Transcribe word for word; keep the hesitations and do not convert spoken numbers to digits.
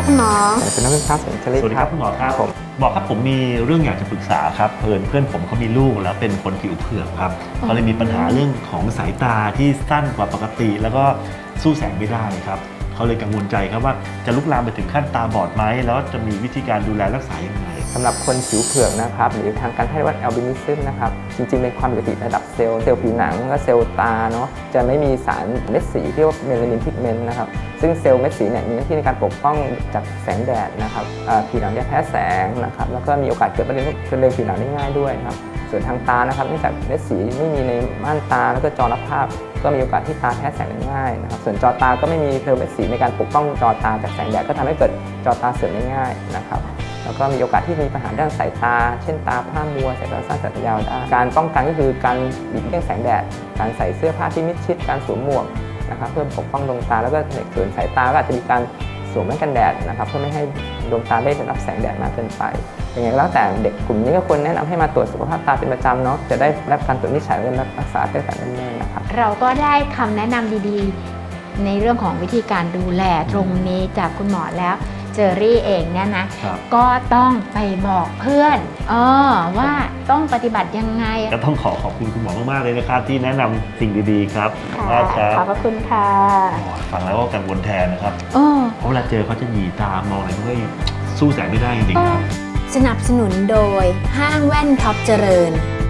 คุณหมอสวัสดีครับผมสวัสดีครับคุณหมอครับผมบอกครับผมมีเรื่องอยากจะปรึกษาครับเพื่อนเพื่อนผมเขามีลูกแล้วเป็นคนผิวเผือกครับเขาเลยมีปัญหาเรื่องของสายตาที่สั้นกว่าปกติแล้วก็สู้แสงไม่ได้ครับเขาเลยกังวลใจครับว่าจะลุกลามไปถึงขั้นตาบอดไหมแล้วจะมีวิธีการดูแลรักษาอย่างไรสำหรับคนผิวเผือกนะครับหรือทางการแพทย์เรียกว่าแอลบินิซึมนะครับจริงๆเป็นความผิดปกติระดับเซลล์เซลล์ผิวหนังและเซลล์ตาเนาะจะไม่มีสารเม็ดสีที่เรียกว่าเมลานินพิกเมนต์นะครับซึ่งเซลล์เม็ดสีเนี่ยมีหน้าที่ในการปกป้องจากแสงแดดนะครับผิวหนังจะแพ้แสงนะครับแล้วก็มีโอกาสเกิดมะเร็งมะเร็งผิวหนังได้ง่ายด้วยครับส่วนทางตานะครับเนื่องจากเม็ดสีไม่มีในม่านตาแล้วก็จอรับภาพก็มีโอกาสที่ตาแพ้แสงได้ง่ายนะครับส่วนจอตาก็ไม่มีเซลล์เม็ดสีในการปกป้องจอตาจากแสงแดดก็ทำให้เกิดจอตาเสื่อมได้ง่ายนะครับแล้วก็มีโอกาสที่มีปัญหาด้านสายตาเช่นตาพร่ามัวสายตาสั้นสายตายาวได้การป้องกันก็คือการหลีกเลี่ยงแสงแดดการใส่เสื้อผ้าที่มิดชิดการสวมหมวกนะครับเพื่อปกป้องดวงตาแล้วก็ในส่วนสายตาก็อาจจะมีการสวมแว่นกันแดดนะครับเพื่อไม่ให้ดวงตาได้รับแสงแดดมากเกินไปอย่างไรก็แล้วแต่เด็กกลุ่มนี้ก็ควรแนะนำให้มาตรวจสุขภาพตาเป็นประจำเนาะจะได้รับการตรวจวินิจฉัยและรักษาตั้งแต่เนิ่นๆนะครับเราก็ได้คำแนะนำดีๆในเรื่องของวิธีการดูแลตรงนี้จากคุณหมอแล้วเจอรี่เองเนี่ยนะก็ต้องไปบอกเพื่อนเออว่าต้องปฏิบัติยังไงก็ต้องขอขอบคุณคุณหมอมากๆเลยนะครับที่แนะนำสิ่งดีๆครับขอบพระคุณค่ะฟังแล้วก็กังวลแทนนะครับเพราะเวลาเจอเขาจะหยีตามองอะไรด้วยสู้แสงไม่ได้จริงๆครับสนับสนุนโดยห้างแว่นท็อปเจริญ